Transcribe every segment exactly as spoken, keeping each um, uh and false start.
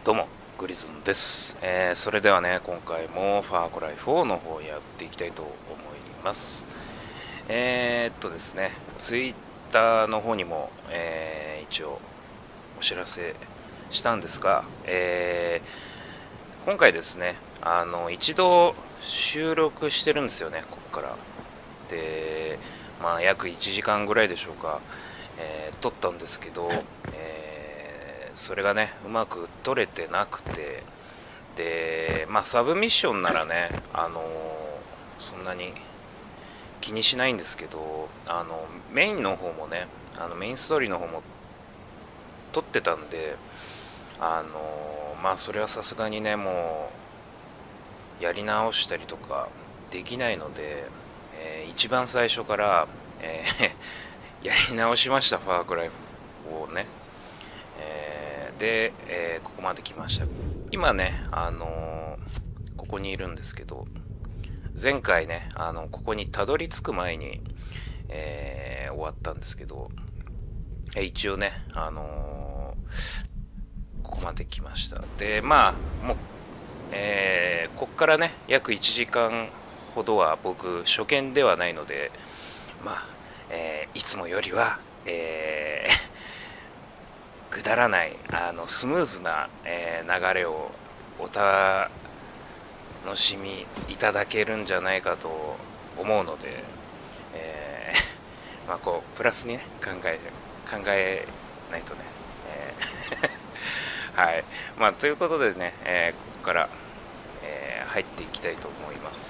どうもグリズンです、えー、それではね、今回もファークライフォーの方やっていきたいと思います。えー、っとですねツイッターの方にも、えー、一応お知らせしたんですが、えー、今回ですねあの一度収録してるんですよね。ここからでまあ約いちじかんぐらいでしょうか、えー、撮ったんですけど、えーそれがねうまく取れてなくて、でまあサブミッションならねあのーそんなに気にしないんですけど、あのメインの方もねあのメインストーリーの方も撮ってたんで、あのーまあそれはさすがにねもうやり直したりとかできないので、えー一番最初から、えーやり直しました。ファークライフをね、えーで、えーここまで来ました。今ねあのーここにいるんですけど、前回ねあのここにたどり着く前に、えー終わったんですけど、えー一応ねあのーここまで来ました。でまあもう、えーこっからね約いちじかんほどは僕初見ではないので、まあ、えーいつもよりは、えーくだらないあのスムーズな、えー流れをお楽しみいただけるんじゃないかと思うので、えーまあこうプラスにね考え考えないとね、えーはい、まあということでね、えーここから、えー入っていきたいと思います。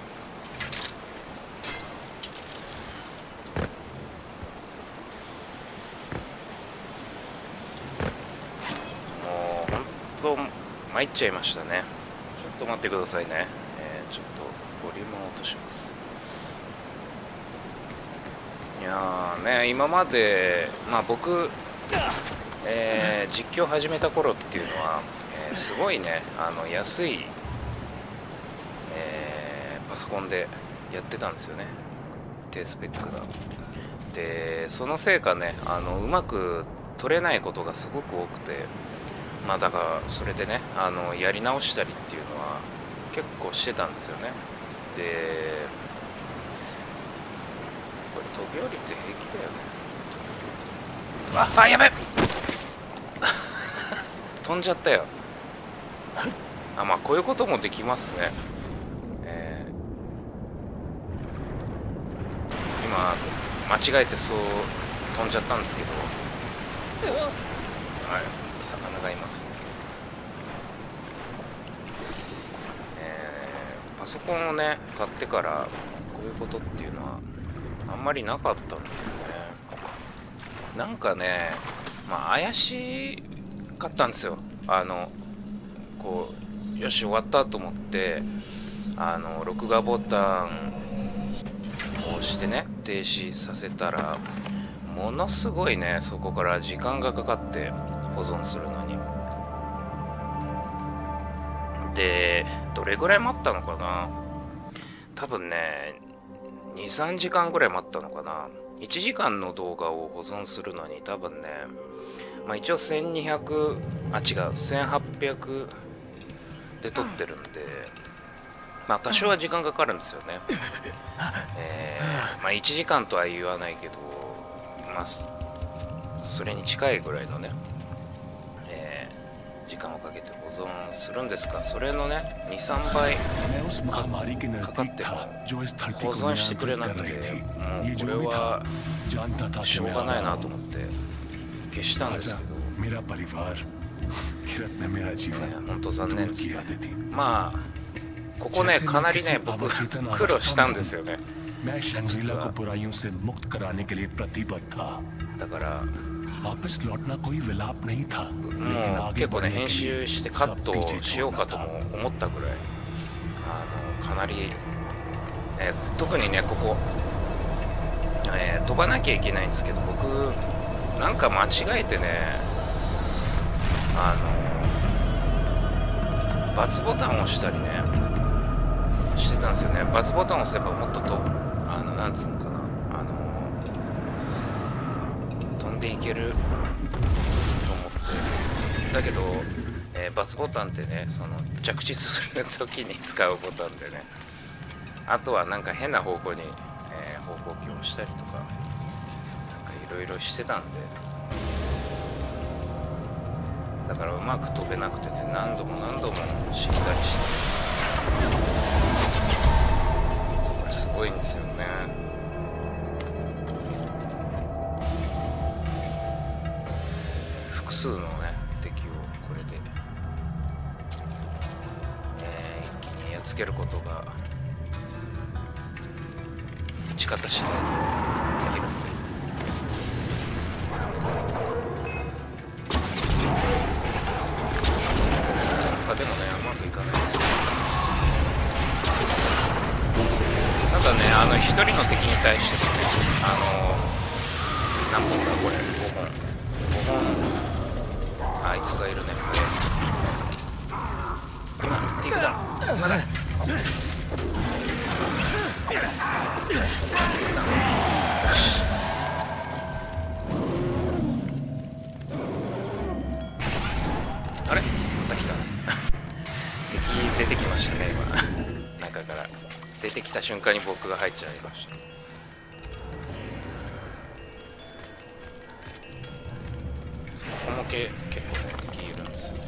もう本当参っちゃいましたね。ちょっと待ってくださいね、えーちょっとボリュームを落とします。いやーね今までまあ僕、えー実況始めた頃っていうのは、えーすごいねあの安い、えーパソコンでやってたんですよね。低スペックがで、そのせいかねあのうまく取れないことがすごく多くて、まあだからそれでねあのやり直したりっていうのは結構してたんですよね。でこれ飛び降りて平気だよね。ああやべ飛んじゃったよ。あまあこういうこともできますね。えー今間違えてそう飛んじゃったんですけど、はい魚がいますね。えーパソコンをね買ってからこういうことっていうのはあんまりなかったんですよね。なんかねまあ怪しかったんですよ。あのこうよし終わったと思ってあの録画ボタンを押してね停止させたら、ものすごいねそこから時間がかかって保存するのに。でどれぐらい待ったのかな、多分ねにさんじかんぐらい待ったのかな。いちじかんの動画を保存するのに多分ね、まあ、一応せんにひゃくあ違うせんはっぴゃくで撮ってるんで、まあ多少は時間かかるんですよね。えー、まあいちじかんとは言わないけど、まあそれに近いぐらいのね、えー時間をかけて保存するんですが、それのねにさんばいかかっても保存してくれなくて、もうこれはしょうがないなと思って消したんですけど、本当残念ですね。まあここねかなりね僕苦労したんですよね実は。だからもう結構ね編集してカットをしようかとも思ったぐらい、あのかなり、えー特にねここ、えー飛ばなきゃいけないんですけど、僕なんか間違えてねあの×ボタンを押したりねしてたんですよね。×ボタンを押せばもっととあのなんつうのかなあの飛んでいけると思って、だけど、ええー、バツボタンってね、その着地するときに使うボタンでね、あとはなんか変な方向に、えー、方向機を押したりとか、なんかいろいろしてたんで、だからうまく飛べなくてね、何度も何度も死んだりして、これすごいんですよね。複数のね敵をこれで、えー、一気にやっつけることが打ち方次第でできるんで。あ、でもね、うまくいかないです。ただね、あの一人の敵に対してもね、あの何本だこれ、ごほんごほん、あいつがいるね。今テイクダウン、まだよし、あれまた来た敵出てきましたね。今中から出てきた瞬間に僕が入っちゃいました。ここもけ結構ね敵いるんですよね。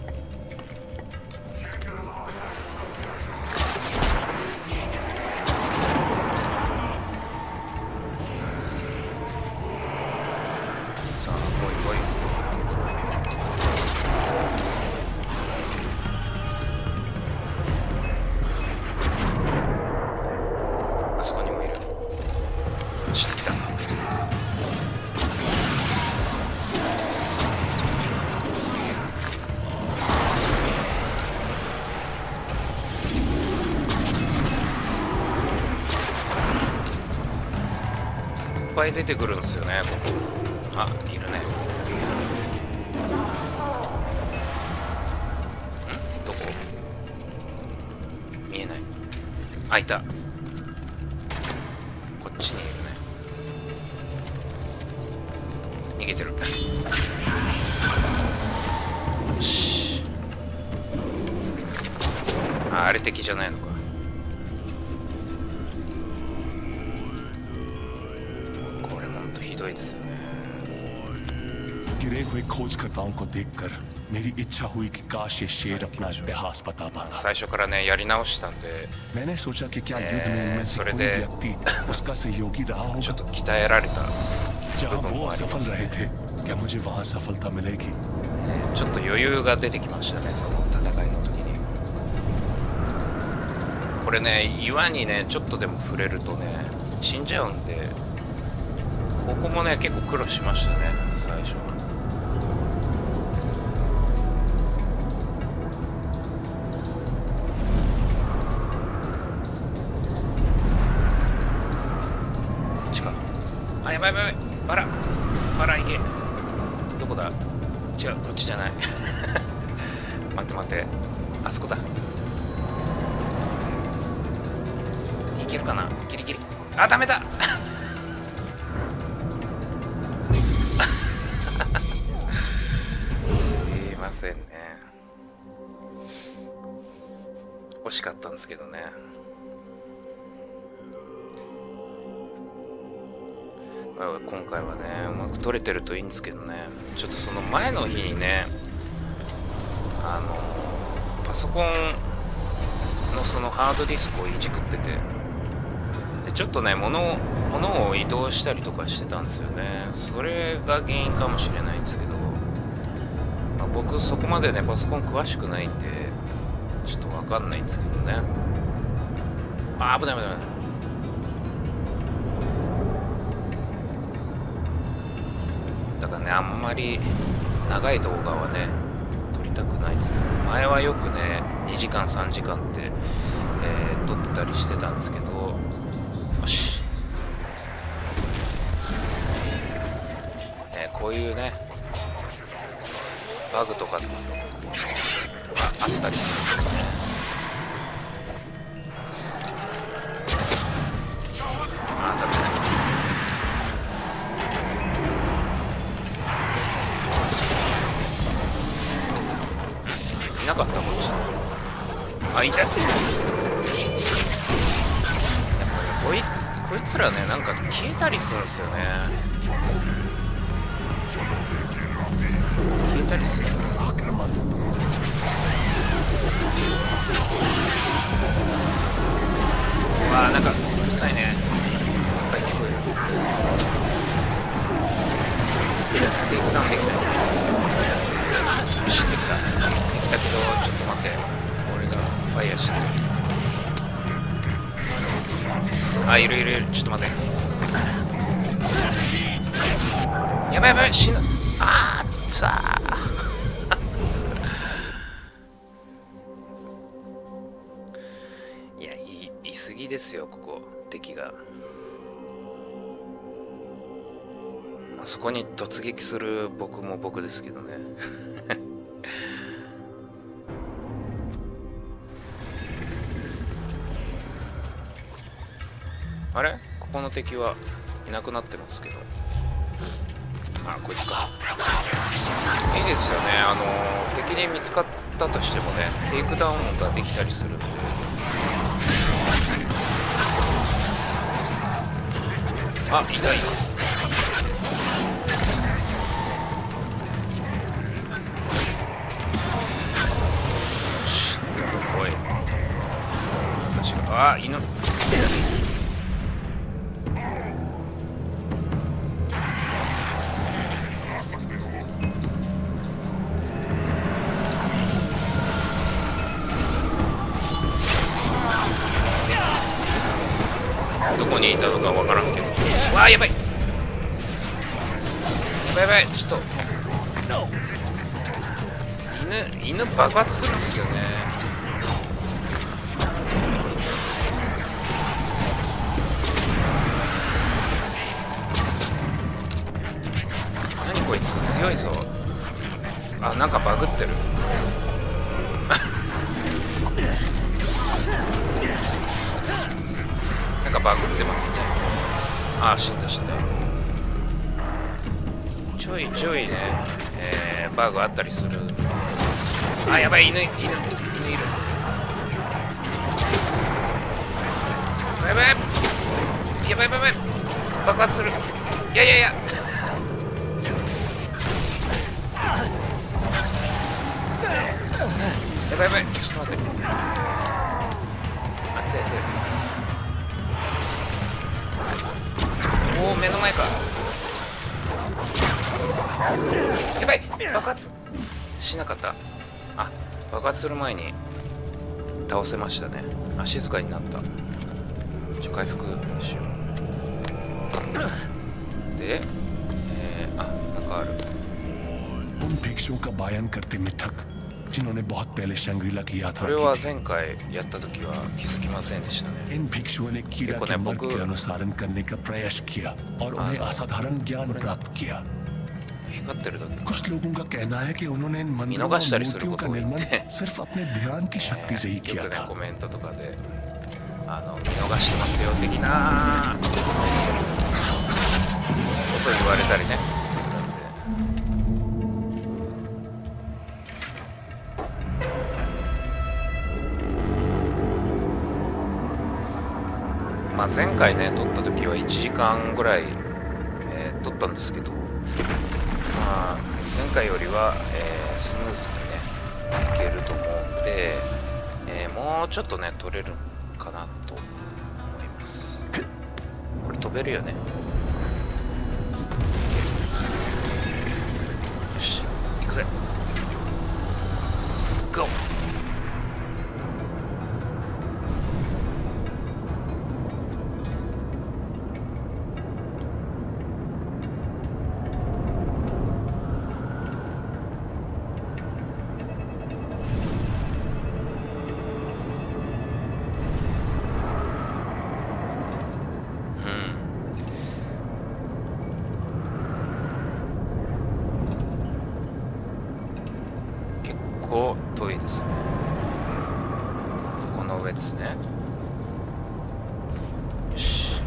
さあ来い来い。あそこにもいる。知ってきた。いっぱい出てくるんですよね、ここ。あ、いるね。ん？どこ？見えない。あ、いた。こっちにいるね。逃げてる。よし。あ、あれ敵じゃないのか。ひどいですよね。 गिरे हुए खोजकर्ताओं को देखकर मेरी इच्छा हुई कि काश ये शेर अपना इतिहास बता पाता। 最初からねやり直したんで、 मैंने सोचा कि क्या युद्ध में उनमें से कोई व्यक्ति उसका सहयोगी रहा होगा। ちょっと鍛えられた。 जहाँ वो असफल रहे थे, क्या मुझे वहाँ सफलता मिलेगी? ちょっと余裕が出てきましたね、その戦いの時に。これね、岩にねちょっとでも触れるとね死んじゃうんで。ここもね結構苦労しましたね、最初は。こっちか。あ、やばいやばいやばい。バラバラ行け。どこだ。違う、こっちじゃない。待って待って、あそこだ。いけるかな、ギリギリ。あ、ダメだ。すいませんね、惜しかったんですけどね。今回はねうまく撮れてるといいんですけどね。ちょっとその前の日にね、あのパソコンのそのハードディスクをいじくってて、でちょっとね物を物を移動したりとかしてたんですよね。それが原因かもしれないんですけど、僕そこまでねパソコン詳しくないんでちょっと分かんないんですけどね。あ、危ない危ない危ない。だからねあんまり長い動画はね撮りたくないんですけど、前はよくねにじかんさんじかんって、えー、撮ってたりしてたんですけど、よし、えー、こういうねバグとかあったりするんですね。あ、だっていなかったこっち。あ、いた。やっぱこいつこいつらね、なんか消えたりするんですよね。消えたりする。うわー、なんかうるさいね。いっぱい聞こえる。テイクダウンできたよ。よし、できた。できたけど、ちょっと待って。俺がファイヤーしてる。あ、いるいるいる。ちょっと待って。やばいやばい、死ぬ。あーっつあー。いや、いいすぎですよ、ここ、敵が。あそこに突撃する僕も僕ですけどね。あれ、ここの敵はいなくなってますけど。あ、こいつか。いいですよね。あの敵に見つかったとしてもね、テイクダウンができたりするんで。あ、いたいた。あ、犬。どこにいたのかわからんけど。わあ、やばい。やばいやばい、ちょっと。犬、犬爆発するんですよね。こいつ強いぞ。あ、なんかバグってる。なんかバグってますね。あ、死んだ死んだ。ちょいちょいね、えー、バグあったりする。あ、やばい、犬犬犬いる。やばいやばいやばいやばい、爆発する。いやいやいや、やばいやばい、ちょっと待って。熱い熱い。おお、目の前か。やばい、爆発しなかった。あ、爆発する前に倒せましたね。あ、静かになった。ちょ、回復しよう。で、えー、あ、なんかある。これは前回やった時は気づきませんでしたね。結構ね、僕光ってる時見逃したりすることが多いんで、よくね、コメントとかであの見逃してますよ的なこと言われたりねするんで。まあ前回ね撮った時はいちじかんぐらい、えー、撮ったんですけど、まあ前回よりは、えー、スムーズにねいけると思うんで、えー、もうちょっとね撮れるかなと思います。これ飛べるよね。よし、行くぜ。ゴー。遠いですね。この上ですね。よし。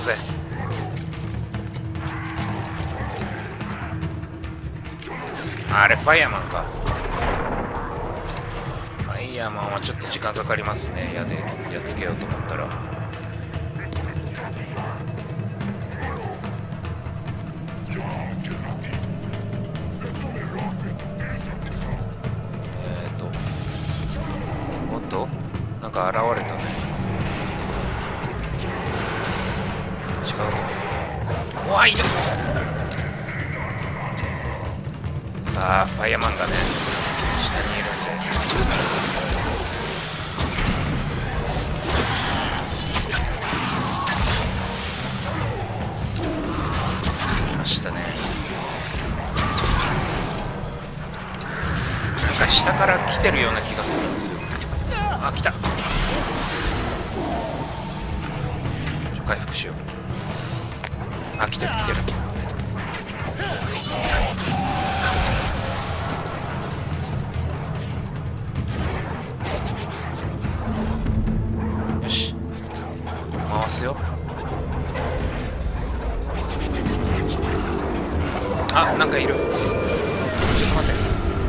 くぜ。あれファイヤーマンか。ファイヤーマンはちょっと時間かかりますね。矢でやっつけようと思ったら。えっとおっとなんか現れたね。違うと。うわいる。さあファイヤーマンがね下にいるんで。いましたね。なんか下から来てるような気がするんですよ。あ、来た。ちょ回復しよう。あ、来てる来てる。よし回すよ。あ、なんかいる。ちょっと待って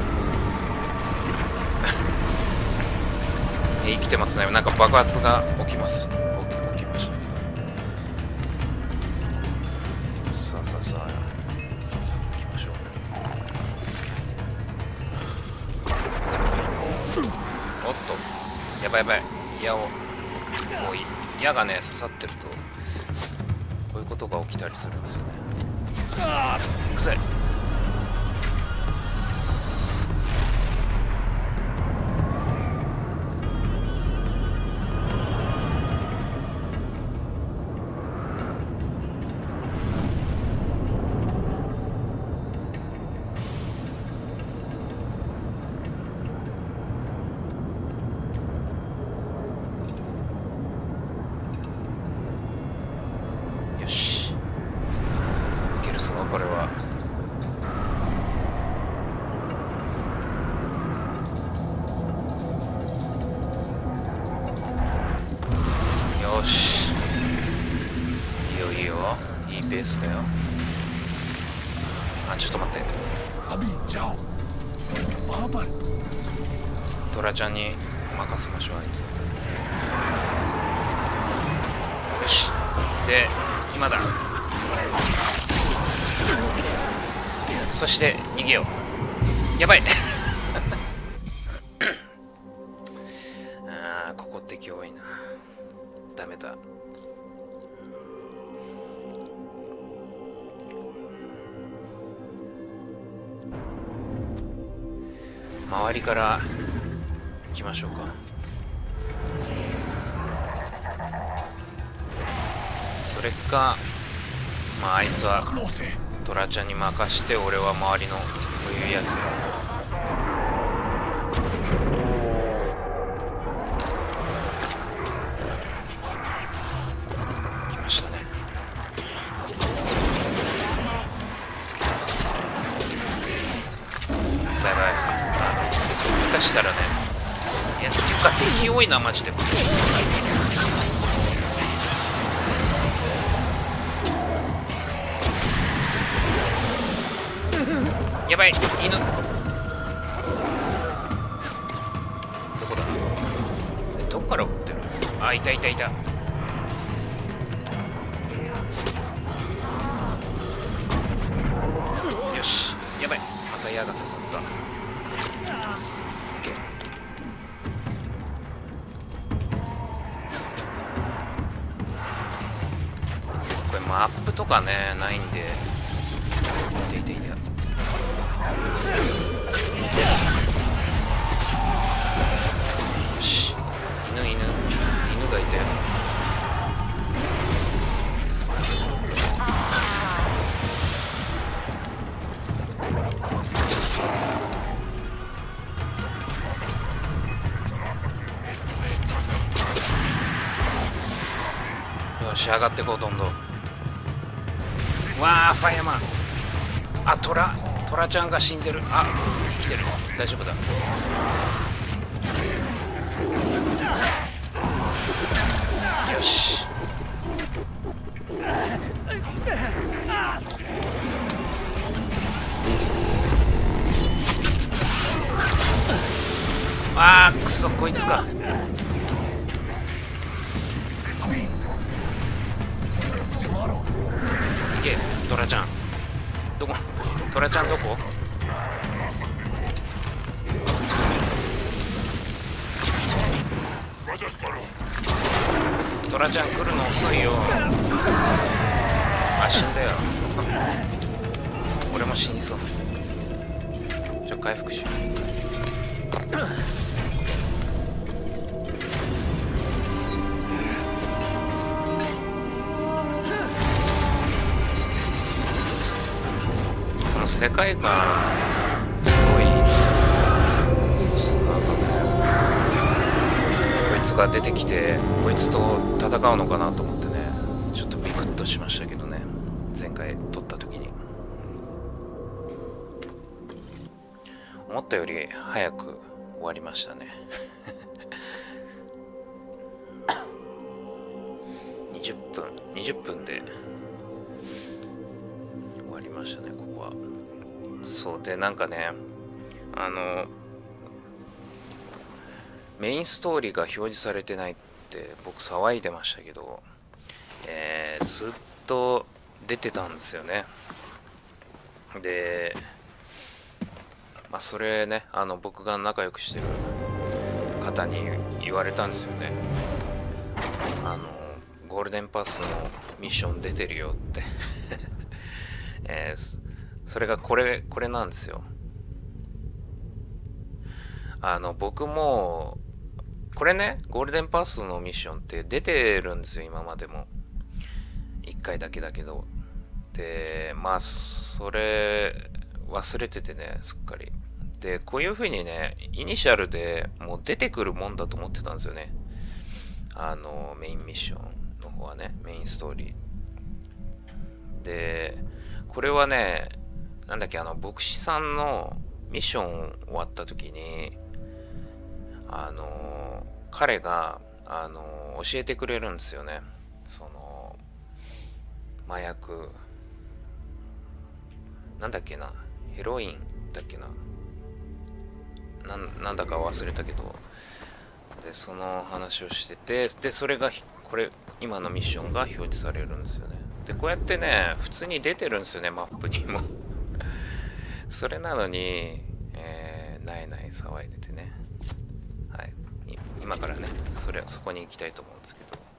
生きてますね。なんか爆発が起きます。起き、起きました。さあさあさあ行きましょう。おっとやばいやばい。矢をもう矢がね刺さってるとこういうことが起きたりするんですよね。あー臭い。よしいけるぞこれは。よしいいよいいよ。いいペースだよ。あ、ちょっと待って。トラちゃんに任せましょう。あいつ。よしで今だ。そして逃げよう。やばいあーここ敵多いな。ダメだ。周りから行きましょうか。それかまああいつはトラちゃんに任して俺は周りのこういうやつ来ましたね。バイバイ。下手したらね、いやっていうか敵多いなマジで。やばい犬。どこだ。えどっから撃ってる。あ、いたいたいた。よしやばいまた矢が刺さった。これマップとかねないんで。いていていて。よし犬犬犬がいたよ。よし上がってこうどんどん。わあファイヤーマン。あトラトラちゃんが死んでる。あ生きてる。大丈夫だ。よしあーくそ、こいつか。いけトラちゃん、どこトラちゃんどこ。トラちゃん来るの遅いよ。あ、死んだよ。俺も死にそう。じゃあ回復しよう。この世界観すごいいいですよね。そうなんかね、こいつが出てきてこいつと戦うのかなと思ってね、ちょっとビクッとしましたけどね、前回撮った時に。思ったより早く終わりましたね。にじゅっぷんにじゅっぷんで終わりましたね、ここは。そうで、なんかね、あのメインストーリーが表示されてないって僕騒いでましたけど、えー、ずっと出てたんですよね。で、まあ、それね、あの僕が仲良くしてる方に言われたんですよね。あのゴールデンパスのミッション出てるよって、えー、それがこれこれなんですよ。あの僕もこれね、ゴールデンパスのミッションって出てるんですよ、今までもいっかいだけだけど。で、まあそれ忘れててね、すっかり。で、こういう風にね、イニシャルでもう出てくるもんだと思ってたんですよね。あの、メインミッションの方はね、メインストーリー。で、これはね、なんだっけ、あの、牧師さんのミッション終わった時に、あの、彼が、あの、教えてくれるんですよね。その、麻薬、なんだっけな、ヘロインだっけな。な ん, なんだか忘れたけど、でその話をしてて、でそれがこれ今のミッションが表示されるんですよね。でこうやってね、普通に出てるんですよね、マップにも。それなのに、えー、ないない騒いでてね。はい、今からね、それそこに行きたいと思うんですけど。